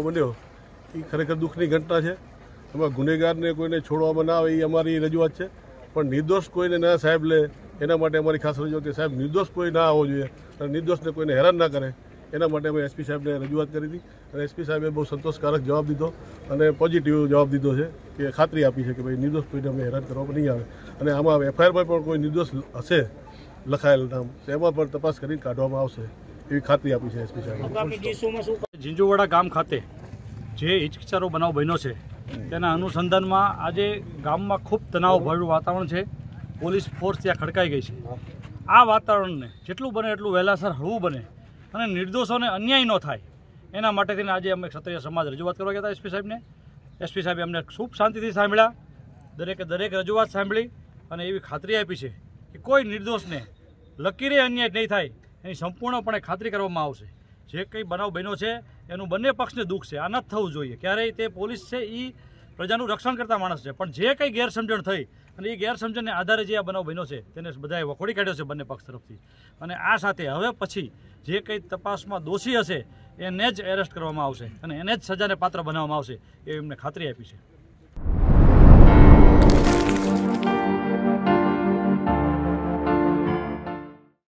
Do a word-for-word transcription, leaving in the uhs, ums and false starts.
બન્યો એ ખરેખર દુઃખની ઘટના છે। એમાં ગુનેગારને કોઈને છોડવામાં ના આવે એ અમારી રજૂઆત છે, પણ નિર્દોષ કોઈને ના સાહેબ લે એના માટે અમારી ખાસ રજૂઆત કે સાહેબ નિર્દોષ કોઈ ના આવવો જોઈએ અને નિર્દોષને કોઈને હેરાન ના કરે એના માટે અમે એસપી સાહેબને રજૂઆત કરી હતી અને એસપી સાહેબે બહુ સંતોષકારક જવાબ દીધો અને પોઝિટિવ જવાબ દીધો છે કે ખાતરી આપી છે કે ભાઈ નિર્દોષ કોઈને અમે હેરાન કરવામાં નહીં આવે અને આમાં એફઆઈઆરમાં પણ કોઈ નિર્દોષ હશે લખાયેલ નામ તો એમાં પણ તપાસ કરીને કાઢવામાં આવશે એવી ખાતરી આપી છે એસપી સાહેબે। ઝીંઝુવાડા ગામ ખાતે જે હિચકિચારો બનાવ બન્યો છે તેના અનુસંધાનમાં આજે ગામમાં ખૂબ તણાવભર્યું વાતાવરણ છે। પોલીસ ફોર્સ ત્યાં ખડકાઈ ગઈ છે। આ વાતાવરણને જેટલું બને એટલું વહેલાસર હળવું બને અને નિર્દોષોને અન્યાય ન થાય એના માટે થઈને આજે અમે ક્ષત્રિય સમાજ રજૂઆત કરવા ગયા હતા એસપી સાહેબને। એસપી સાહેબે અમને ખૂબ શાંતિથી સાંભળ્યા, દરેકે દરેક રજૂઆત સાંભળી અને એવી ખાતરી આપી છે કે કોઈ નિર્દોષને લકીરે અન્યાય નહીં થાય એની સંપૂર્ણપણે ખાતરી કરવામાં આવશે। જે કંઈ બનાવ બન્યો છે એનું બંને પક્ષને દુઃખ છે, આ ન થવું જોઈએ। ક્યારેય તે પોલીસ છે એ પ્રજાનું રક્ષણ કરતા માણસ છે, પણ જે કંઈ ગેરસમજણ થઈ અને એ ગેરસમજણને આધારે જે આ બનાવ બન્યો છે તેને બધાએ વખોડી કાઢ્યો છે બંને પક્ષ તરફથી। અને આ સાથે હવે પછી જે કંઈ તપાસમાં દોષી હશે એને જ એરેસ્ટ કરવામાં આવશે અને એને જ સજાને પાત્ર બનાવવામાં આવશે એવી એમને ખાતરી આપી છે।